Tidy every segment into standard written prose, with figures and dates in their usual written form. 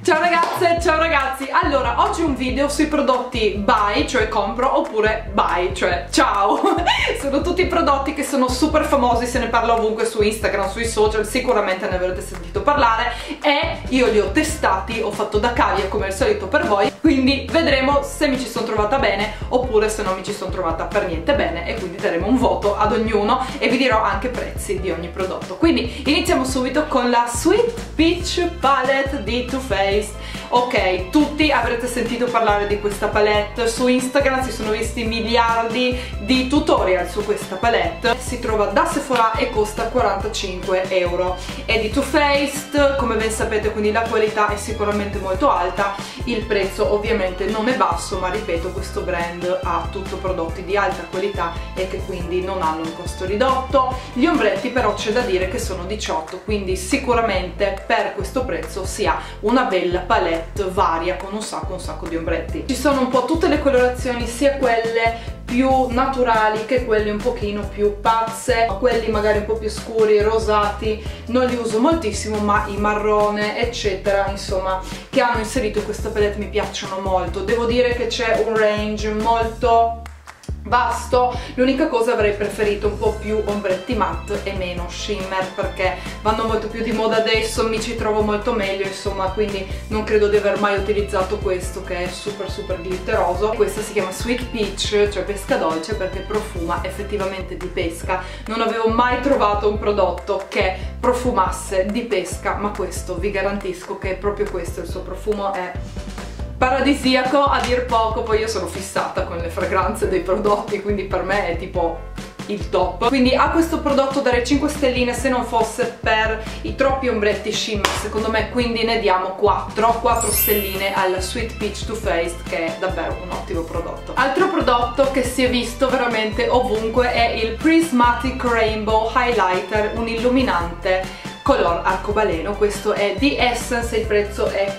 Ciao ragazze, ciao ragazzi. Allora, oggi un video sui prodotti buy, cioè compro, oppure buy, cioè ciao. Sono tutti prodotti che sono super famosi, se ne parla ovunque su Instagram, sui social, sicuramente ne avrete sentito parlare e io li ho testati, ho fatto da cavia come al solito per voi, quindi vedremo se mi ci sono trovata bene oppure se non mi ci sono trovata per niente bene e quindi daremo un voto ad ognuno e vi dirò anche prezzi di ogni prodotto. Quindi iniziamo subito con la Sweet Peach Palette di Too Faced. Ok, tutti avrete sentito parlare di questa palette, su Instagram si sono visti miliardi di tutorial su questa palette. Si trova da Sephora e costa 45 euro. È di Too Faced, come ben sapete, quindi la qualità è sicuramente molto alta, il prezzo ovviamente non è basso, ma ripeto, questo brand ha tutto prodotti di alta qualità e che quindi non hanno un costo ridotto. Gli ombretti però c'è da dire che sono 18, quindi sicuramente per questo prezzo si ha una bella palette varia con un sacco di ombretti. Ci sono un po' tutte le colorazioni, sia quelle più naturali che quelle un pochino più pazze, quelli magari un po' più scuri, rosati, non li uso moltissimo, ma i marrone eccetera, insomma, che hanno inserito in questa palette mi piacciono molto. Devo dire che c'è un range molto vasto, l'unica cosa avrei preferito un po' più ombretti matte e meno shimmer perché vanno molto più di moda adesso, mi ci trovo molto meglio insomma, quindi non credo di aver mai utilizzato questo che è super glitteroso. Questa si chiama Sweet Peach, cioè pesca dolce, perché profuma effettivamente di pesca. Non avevo mai trovato un prodotto che profumasse di pesca, ma questo vi garantisco che è proprio questo, il suo profumo è paradisiaco a dir poco. Poi io sono fissata con le fragranze dei prodotti, quindi per me è tipo il top. Quindi a questo prodotto darei 5 stelline se non fosse per i troppi ombretti shimmer secondo me, quindi ne diamo 4 stelline alla Sweet Peach Too Faced, che è davvero un ottimo prodotto. Altro prodotto che si è visto veramente ovunque è il Prismatic Rainbow Highlighter, un illuminante color arcobaleno. Questo è di Essence, il prezzo è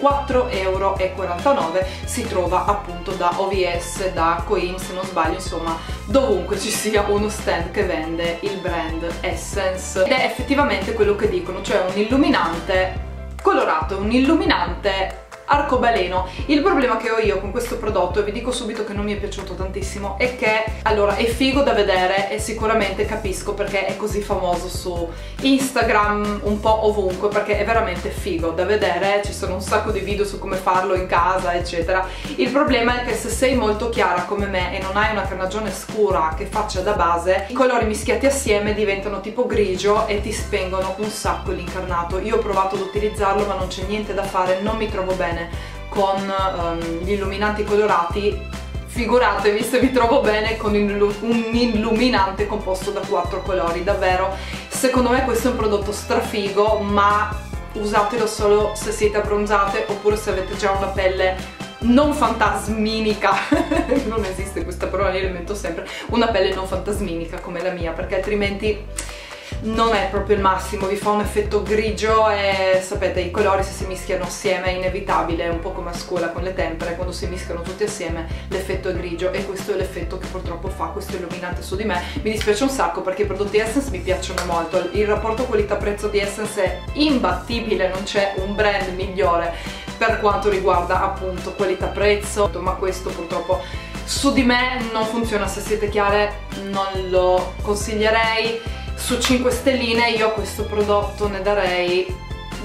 4,49 euro, si trova appunto da OVS, da Coin se non sbaglio, insomma dovunque ci sia uno stand che vende il brand Essence, ed è effettivamente quello che dicono, cioè un illuminante colorato, un illuminante arcobaleno. Il problema che ho io con questo prodotto, e vi dico subito che non mi è piaciuto tantissimo, è che allora è figo da vedere e sicuramente capisco perché è così famoso su Instagram, un po' ovunque, perché è veramente figo da vedere, ci sono un sacco di video su come farlo in casa eccetera. Il problema è che se sei molto chiara come me e non hai una carnagione scura che faccia da base, i colori mischiati assieme diventano tipo grigio e ti spengono un sacco l'incarnato. Io ho provato ad utilizzarlo ma non c'è niente da fare, non mi trovo bene con gli illuminanti colorati, figuratevi se vi trovo bene con un illuminante composto da 4 colori. Davvero, secondo me questo è un prodotto strafigo, ma usatelo solo se siete abbronzate oppure se avete già una pelle non fantasminica non esiste questa parola, io la invento sempre, una pelle non fantasminica come la mia, perché altrimenti non è proprio il massimo, vi fa un effetto grigio e sapete, i colori se si mischiano assieme è inevitabile, è un po' come a scuola con le tempere, quando si mischiano tutti assieme l'effetto è grigio, e questo è l'effetto che purtroppo fa questo illuminante su di me. Mi dispiace un sacco perché i prodotti Essence mi piacciono molto, il rapporto qualità-prezzo di Essence è imbattibile, non c'è un brand migliore per quanto riguarda appunto qualità-prezzo, ma questo purtroppo su di me non funziona. Se siete chiare non lo consiglierei. Su 5 stelline io a questo prodotto ne darei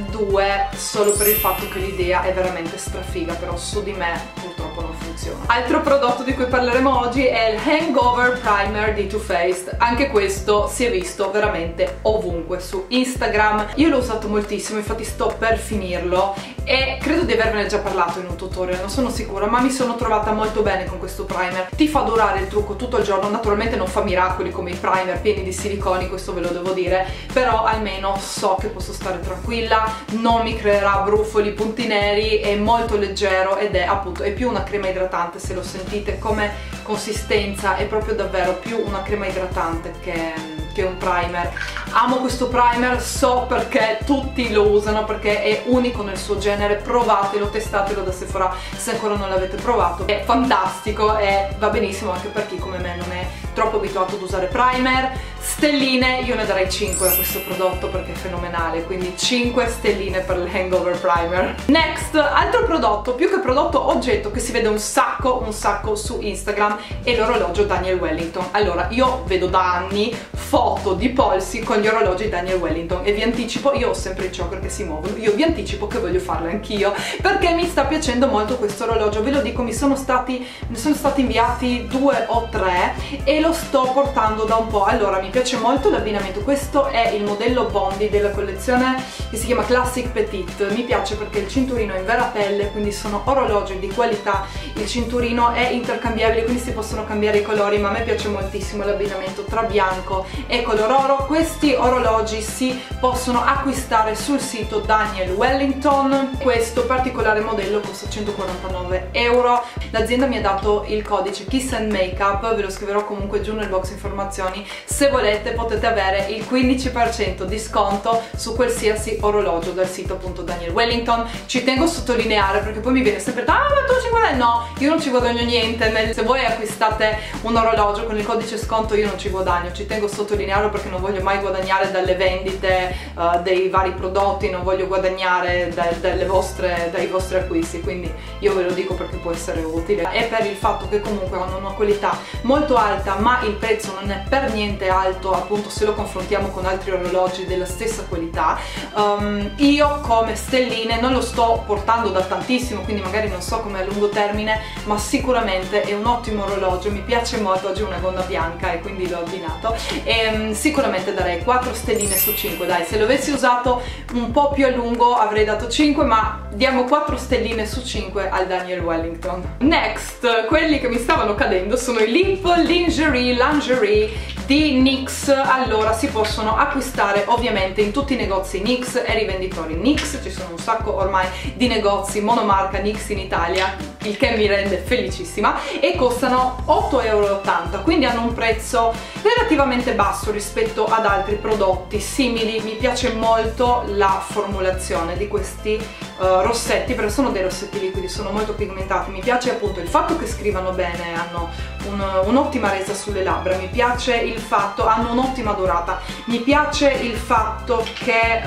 2 solo per il fatto che l'idea è veramente strafiga, però su di me purtroppo non funziona. Altro prodotto di cui parleremo oggi è il Hangover Primer di Too Faced. Anche questo si è visto veramente ovunque su Instagram, io l'ho usato moltissimo, infatti sto per finirlo e credo di avervene già parlato in un tutorial, non sono sicura, ma mi sono trovata molto bene con questo primer. Ti fa durare il trucco tutto il giorno, naturalmente non fa miracoli come i primer pieni di siliconi, questo ve lo devo dire, però almeno so che posso stare tranquilla, non mi creerà brufoli, punti neri, è molto leggero ed è appunto, è più una crema idratante, se lo sentite come consistenza è proprio davvero più una crema idratante che un primer. amo questo primer, so perché tutti lo usano, perché è unico nel suo genere, provatelo, testatelo da Sephora se ancora non l'avete provato, è fantastico e va benissimo anche per chi come me non è troppo abituato ad usare primer. Stelline, io ne darei 5 a questo prodotto perché è fenomenale, quindi 5 stelline per l'Hangover Primer. Next, altro prodotto, più che prodotto, oggetto che si vede un sacco su Instagram, è l'orologio Daniel Wellington. Allora, io vedo da anni foto di polsi con gli orologi Daniel Wellington e vi anticipo, io ho sempre i choker che si muovono, io vi anticipo che voglio farlo anch'io perché mi sta piacendo molto questo orologio, ve lo dico, ne sono stati inviati 2 o 3 e lo sto portando da un po'. Allora, mi piace molto l'abbinamento, questo è il modello Bondi della collezione che si chiama Classic Petite, mi piace perché il cinturino è in vera pelle, quindi sono orologi di qualità, il cinturino è intercambiabile, quindi si possono cambiare i colori, ma a me piace moltissimo l'abbinamento tra bianco e color oro. Questi orologi si possono acquistare sul sito Daniel Wellington, questo particolare modello costa 149 euro, l'azienda mi ha dato il codice Kiss and Makeup, ve lo scriverò comunque giù nel box informazioni, se volete potete avere il 15% di sconto su qualsiasi orologio dal sito appunto Daniel Wellington. Ci tengo a sottolineare perché poi mi viene sempre ah ma tu ci guadagni, no, io non ci guadagno niente, se voi acquistate un orologio con il codice sconto io non ci guadagno, ci tengo a sottolinearlo perché non voglio mai guadagnare dalle vendite dei vari prodotti, non voglio guadagnare dai vostri acquisti, quindi io ve lo dico perché può essere utile, e per il fatto che comunque hanno una qualità molto alta ma il prezzo non è per niente alto, appunto se lo confrontiamo con altri orologi della stessa qualità. Io come stelline non lo sto portando da tantissimo, quindi magari non so come a lungo termine, ma sicuramente è un ottimo orologio, mi piace molto, oggi è una gonna bianca e quindi l'ho abbinato e sicuramente darei 4 stelline su 5, dai, se lo avessi usato un po' più a lungo avrei dato 5, ma diamo 4 stelline su 5 al Daniel Wellington. Next, quelli che mi stavano cadendo sono i Lip Lingerie di NYX. Allora, si possono acquistare ovviamente in tutti i negozi NYX e rivenditori NYX, ci sono un sacco ormai di negozi monomarca NYX in Italia, il che mi rende felicissima, e costano 8,80 euro, quindi hanno un prezzo relativamente basso rispetto ad altri prodotti simili. Mi piace molto la formulazione di questi rossetti, perché sono dei rossetti liquidi, sono molto pigmentati, mi piace appunto il fatto che scrivano bene, hanno un'ottima resa sulle labbra, mi piace il fatto, hanno un'ottima durata, mi piace il fatto che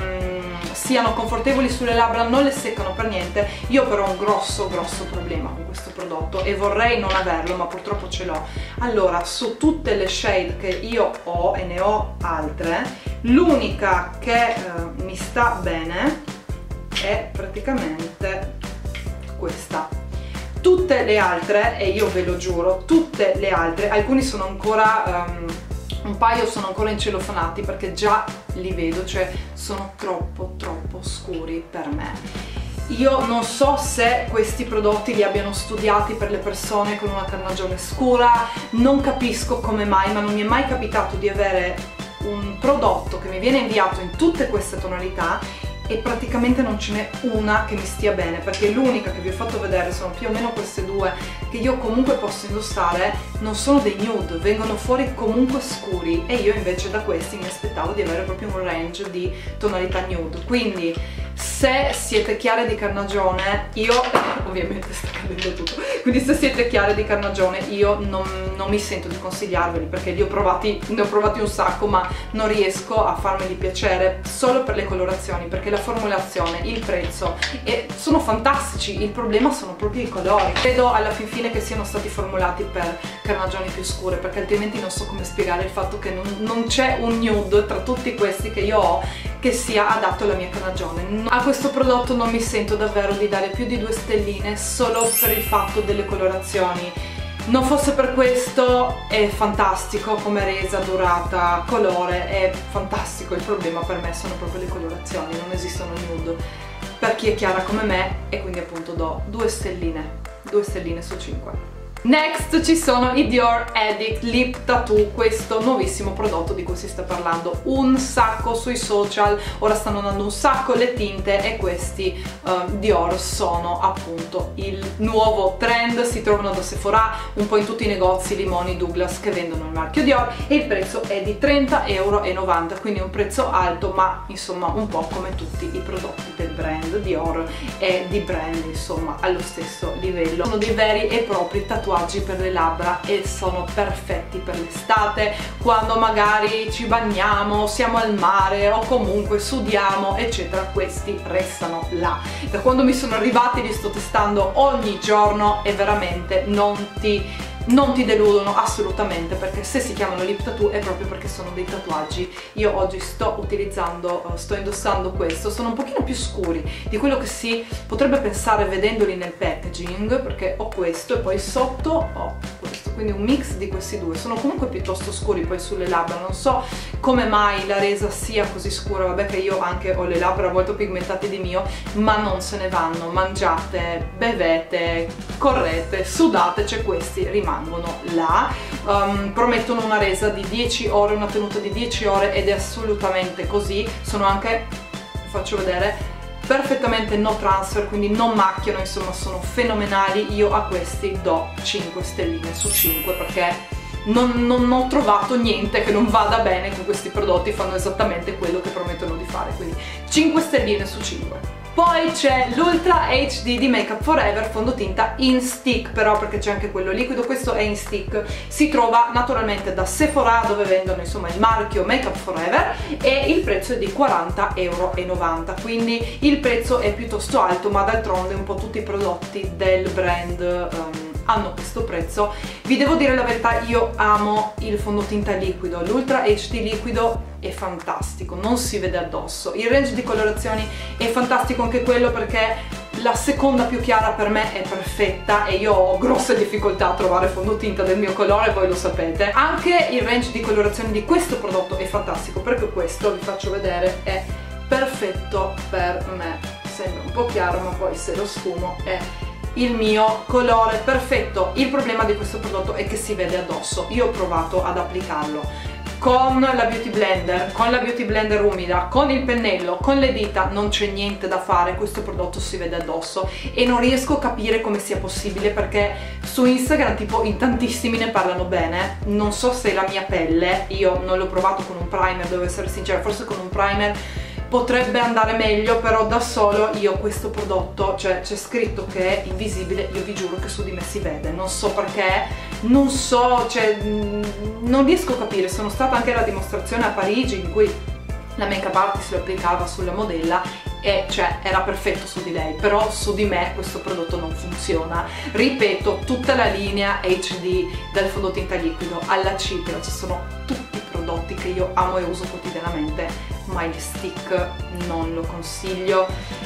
siano confortevoli sulle labbra, non le seccano per niente. Io però ho un grosso problema con questo prodotto e vorrei non averlo, ma purtroppo ce l'ho. Allora, su tutte le shade che io ho, e ne ho altre, l'unica che mi sta bene è praticamente questa. Tutte le altre, e io ve lo giuro, tutte le altre, alcuni sono ancora un paio sono ancora incelofanati perché già li vedo, cioè sono troppo scuri per me. Io non so se questi prodotti li abbiano studiati per le persone con una carnagione scura, non capisco come mai, ma non mi è mai capitato di avere un prodotto che mi viene inviato in tutte queste tonalità e praticamente non ce n'è una che mi stia bene, perché l'unica che vi ho fatto vedere sono più o meno queste due che io comunque posso indossare, non sono dei nude, vengono fuori comunque scuri, e io invece da questi mi aspettavo di avere proprio un range di tonalità nude. Quindi se siete chiare di carnagione, io ovviamente sta cadendo tutto, quindi se siete chiare di carnagione io non mi sento di consigliarveli, perché ne ho provati un sacco, ma non riesco a farmeli piacere solo per le colorazioni, perché la formulazione, il prezzo sono fantastici, il problema sono proprio i colori. Credo alla fin fine che siano stati formulati per carnagioni più scure, perché altrimenti non so come spiegare il fatto che non c'è un nude tra tutti questi che io ho che sia adatto alla mia carnagione. A questo prodotto non mi sento davvero di dare più di 2 stelline solo per il fatto delle colorazioni. Non fosse per questo è fantastico come resa, durata, colore, è fantastico. Il problema per me sono proprio le colorazioni, non esistono nude per chi è chiara come me, e quindi appunto do 2 stelline su 5. Next ci sono i Dior Addict Lip Tattoo, questo nuovissimo prodotto di cui si sta parlando un sacco sui social, ora stanno andando un sacco le tinte e questi Dior sono appunto il nuovo trend, si trovano da Sephora, un po' in tutti i negozi Limoni, Douglas che vendono il marchio Dior e il prezzo è di 30,90 €, quindi un prezzo alto ma insomma un po' come tutti i prodotti del brand Dior e di brand insomma allo stesso livello. Sono dei veri e propri tatuaggi per le labbra e sono perfetti per l'estate, quando magari ci bagniamo, siamo al mare o comunque sudiamo eccetera, questi restano là. Da quando mi sono arrivati li sto testando ogni giorno e veramente non ti deludono assolutamente, perché se si chiamano lip tattoo è proprio perché sono dei tatuaggi. Io oggi sto indossando questo, sono un pochino più scuri di quello che si potrebbe pensare vedendoli nel packaging, perché ho questo e poi sotto ho questo, quindi un mix di questi due. Sono comunque piuttosto scuri poi sulle labbra, non so come mai la resa sia così scura, vabbè che io anche ho le labbra molto pigmentate di mio, ma non se ne vanno, mangiate, bevete, correte, sudate, cioè questi rimangono là. Promettono una resa di 10 ore, una tenuta di 10 ore ed è assolutamente così. Sono anche, faccio vedere, perfettamente no transfer, quindi non macchiano, insomma sono fenomenali. Io a questi do 5 stelline su 5 perché non ho trovato niente che non vada bene con questi prodotti, fanno esattamente quello che promettono di fare, quindi 5 stelline su 5. Poi c'è l'Ultra HD di Makeup Forever fondotinta in stick, però perché c'è anche quello liquido, questo è in stick, si trova naturalmente da Sephora dove vendono insomma il marchio Makeup Forever e il prezzo è di 40,90 €, quindi il prezzo è piuttosto alto, ma d'altronde un po' tutti i prodotti del brand hanno questo prezzo. Vi devo dire la verità, io amo il fondotinta liquido, l'Ultra HD liquido è fantastico, non si vede addosso, il range di colorazioni è fantastico anche quello, perché la seconda più chiara per me è perfetta e io ho grosse difficoltà a trovare fondotinta del mio colore, voi lo sapete. Anche il range di colorazioni di questo prodotto è fantastico, perché questo, vi faccio vedere, è perfetto per me, sembra un po' chiaro ma poi se lo sfumo è il mio colore perfetto. Il problema di questo prodotto è che si vede addosso. Io ho provato ad applicarlo con la Beauty Blender umida, con il pennello, con le dita, non c'è niente da fare, questo prodotto si vede addosso e non riesco a capire come sia possibile, perché su Instagram tipo in tantissimi ne parlano bene. Non so se è la mia pelle, io non l'ho provato con un primer, devo essere sincera, forse con un primer potrebbe andare meglio, però da solo io questo prodotto, cioè c'è scritto che è invisibile, io vi giuro che su di me si vede, non so perché, non so, cioè non riesco a capire. Sono stata anche alla dimostrazione a Parigi in cui la make-up artist lo applicava sulla modella e cioè era perfetto su di lei, però su di me questo prodotto non funziona. Ripeto, tutta la linea HD dal fondotinta liquido alla cipria, ci sono tutti i prodotti che io amo e uso quotidianamente, ma il stick non lo consiglio.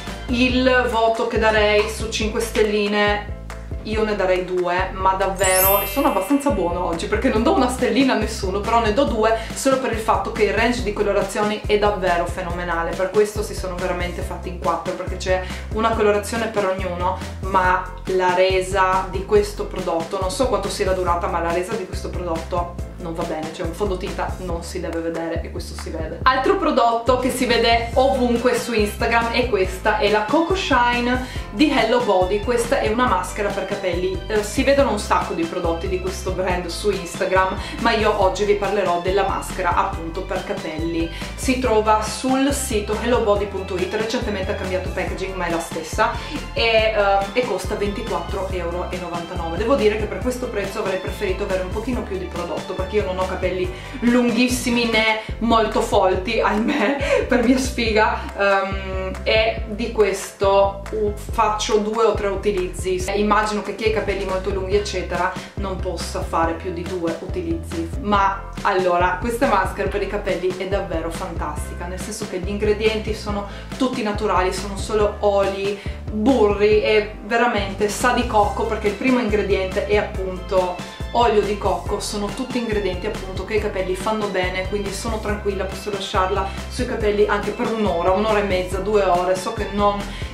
Il voto che darei su 5 stelline io ne darei 2, ma davvero, e sono abbastanza buono oggi perché non do una stellina a nessuno, però ne do 2 solo per il fatto che il range di colorazioni è davvero fenomenale. Per questo si sono veramente fatti in 4, perché c'è una colorazione per ognuno, ma la resa di questo prodotto, non so quanto sia la durata, ma la resa di questo prodotto non va bene, cioè un fondotinta non si deve vedere e questo si vede. Altro prodotto che si vede ovunque su Instagram è questa, è la Coco Shine di Hello Body. Questa è una maschera per capelli, si vedono un sacco di prodotti di questo brand su Instagram, ma io oggi vi parlerò della maschera appunto per capelli. Si trova sul sito hellobody.it, recentemente ha cambiato packaging ma è la stessa e costa 24,99 €. Devo dire che per questo prezzo avrei preferito avere un pochino più di prodotto, perché io non ho capelli lunghissimi né molto folti, ahimè, per mia sfiga, e di questo faccio 2 o 3 utilizzi. Immagino che chi ha i capelli molto lunghi eccetera non possa fare più di 2 utilizzi, ma allora questa maschera per i capelli è davvero fantastica, nel senso che gli ingredienti sono tutti naturali, sono solo oli, burri e veramente sa di cocco, perché il primo ingrediente è appunto olio di cocco. Sono tutti ingredienti appunto che i capelli fanno bene, quindi sono tranquilla, posso lasciarla sui capelli anche per un'ora, un'ora e mezza, 2 ore, so che non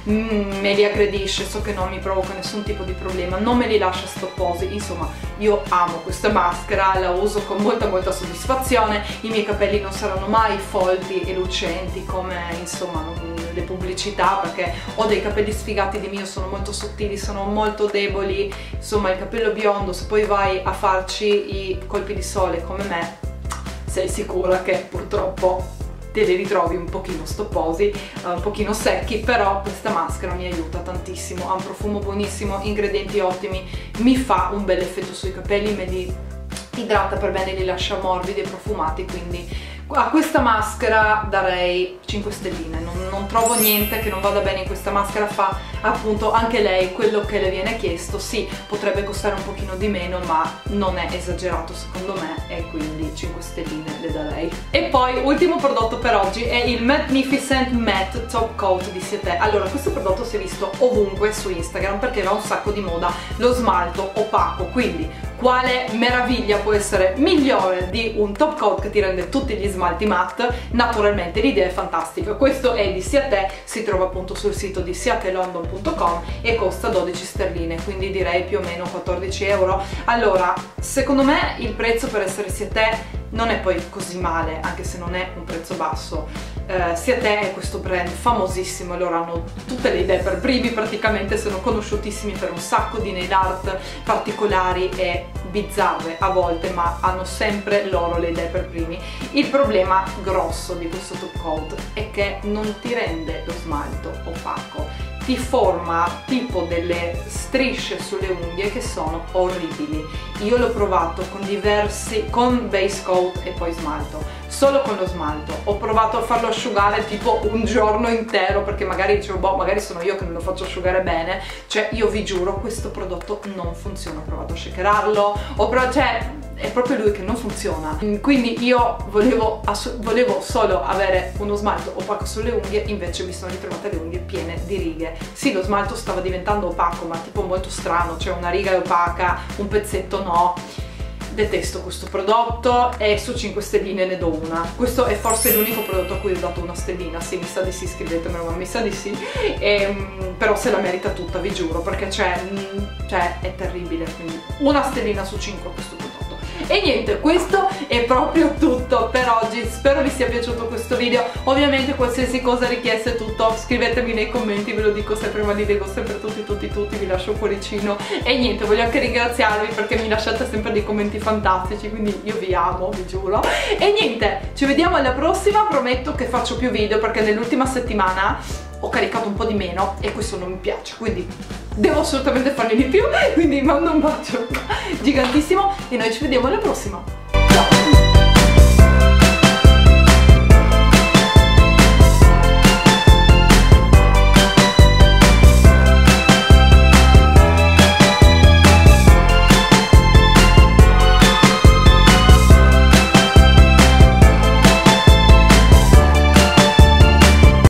me li aggredisce, so che non mi provoca nessun tipo di problema, non me li lascia stopposi. Insomma, io amo questa maschera, la uso con molta soddisfazione. I miei capelli non saranno mai folti e lucenti come insomma le pubblicità, perché ho dei capelli sfigati di mio, sono molto sottili, sono molto deboli. Insomma, il capello biondo, se poi vai a farci i colpi di sole come me, sei sicura che purtroppo te li ritrovi un pochino stopposi, un pochino secchi. Però questa maschera mi aiuta tantissimo, ha un profumo buonissimo, ingredienti ottimi, mi fa un bel effetto sui capelli, me li idrata per bene, li lascia morbidi e profumati, quindi a questa maschera darei 5 stelline. Non trovo niente che non vada bene in questa maschera, fa appunto anche lei quello che le viene chiesto. Sì, potrebbe costare un pochino di meno, ma non è esagerato secondo me, e quindi 5 stelline le darei. E poi ultimo prodotto per oggi è il Magnificent Matte Top Coat di Ciete. Allora, questo prodotto si è visto ovunque su Instagram perché va un sacco di moda, lo smalto opaco, quindi quale meraviglia può essere migliore di un top coat che ti rende tutti gli smalti matte? Naturalmente l'idea è fantastica. Questo è di Ciete, si trova appunto sul sito di ciatelondon.com e costa 12 sterline, quindi direi più o meno 14 euro. Allora, secondo me il prezzo per essere Ciete non è poi così male, anche se non è un prezzo basso. Ciete è questo brand famosissimo, loro hanno tutte le idee per primi, praticamente sono conosciutissimi per un sacco di nail art particolari e bizzarre a volte, ma hanno sempre loro le idee per primi. Il problema grosso di questo top coat è che non ti rende lo smalto opaco, ti forma tipo delle strisce sulle unghie che sono orribili. Io l'ho provato con base coat e poi smalto, solo con lo smalto. Ho provato a farlo asciugare tipo un giorno intero, perché magari dicevo, boh, magari sono io che non lo faccio asciugare bene. Cioè, io vi giuro, questo prodotto non funziona. Ho provato a shakerarlo, cioè è proprio lui che non funziona. Quindi io volevo solo avere uno smalto opaco sulle unghie, invece mi sono ritrovata le unghie piene di righe. Sì, lo smalto stava diventando opaco, ma tipo molto strano, cioè una riga è opaca, un pezzetto no. Detesto questo prodotto e su 5 stelline ne do una. Questo è forse l'unico prodotto a cui ho dato una stellina. Sì, mi sa di sì, scrivetemelo, ma mi sa di sì. Però se la merita tutta, vi giuro, perché cioè è terribile. Quindi una stellina su 5 a questo prodotto. E niente, questo è proprio tutto per oggi. Spero vi sia piaciuto questo video. Ovviamente qualsiasi cosa, richiesta e tutto, scrivetemi nei commenti, ve lo dico sempre, ma li leggo sempre tutti, vi lascio un cuoricino. E niente, voglio anche ringraziarvi perché mi lasciate sempre dei commenti fantastici, quindi io vi amo, vi giuro. E niente, ci vediamo alla prossima. Prometto che faccio più video perché nell'ultima settimana ho caricato un po' di meno e questo non mi piace, quindi devo assolutamente farne di più. Quindi mando un bacio gigantissimo e noi ci vediamo alla prossima.